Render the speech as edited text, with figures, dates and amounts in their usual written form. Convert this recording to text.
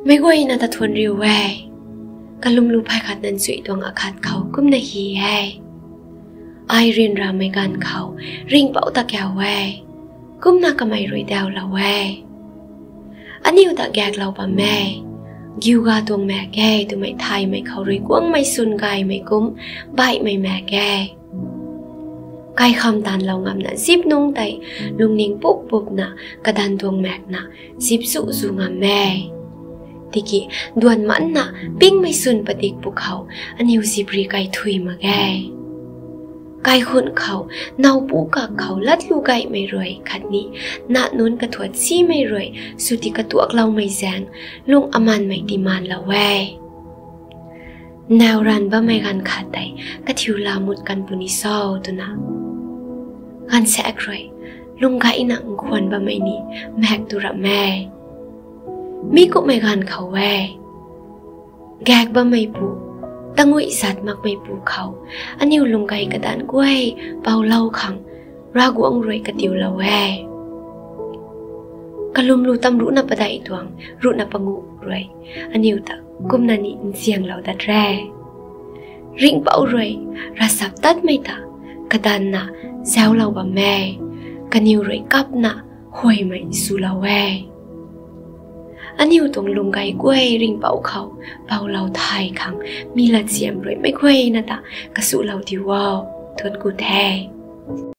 ไม่กวยน่าตะทวนริวเว่กะลุมลูภายขัดนันสุยดวงอาคาดเขากุ้มนาฮีเฮ่ไอรินรามไม่กันเขาริงเป่าตะแกวเว่กุ้มนากะไม่รวยดาวละเว่อันนี้ตะแกกเราปะแม่กิวกาตวงแม่แก่ตัวไม่ไทยไม่เขารวยกว้างไม่สุนไกไม่กุ้มใบไม่แม่แก่ไก่คำตันเรางำน่ะซิบนุ่งไตลุงนิ่งปุ๊บปุ๊บน่ะกระดันดวงแมกน่ะซิบสุสูงำแม่ติกิดวนมันน่ะปิ้งไม่สุนปฏิกปุกเขาอันยิวซิบรีไก่ถุยมาแก่ไก่คนเขาเนาปูกับเขาลัดลูไก่ไม่รวยขัดนี้ณนุนกระถวดซี่ไม่รวยสุติกระตัวเราไม่แซงลุงอมันไม่ดีมันละแวแนวรันบ่ไม่กันขาดใดกระทิวลามุดกันปุนิซอตัวน่ะกันแสกรวยลุงไก่หนังควรบ่ไม่นี่แมกตุระแม่มีกุไม่กันเขาแวแกกบ่ไม่ปูตั้งวิสัตมักไม่ปูเขาอันนี้ลุงไก่กระดานกล้วยเป่าเล่าขังรากวงรวยกระติวละแวกะลุมรูตำรุนับประดดวงรุนับปงูรวยอันนี้ตะกุมนันนี่เสียงเราดัดแร่ริงเป่ารวยรัสับตัดไม่ตากระดานน่ะแซวเราบ่แม่กันนิวรวยกับน่ะห่วยไม่สู้ละแวอันนี้ตรงลุงไก่กล้วยริงเป่าเขาเป่าเราไทยขังมีละเสียมรวยไม่ค่อยนะตะกระสุเราที่ว่าทนกูแท้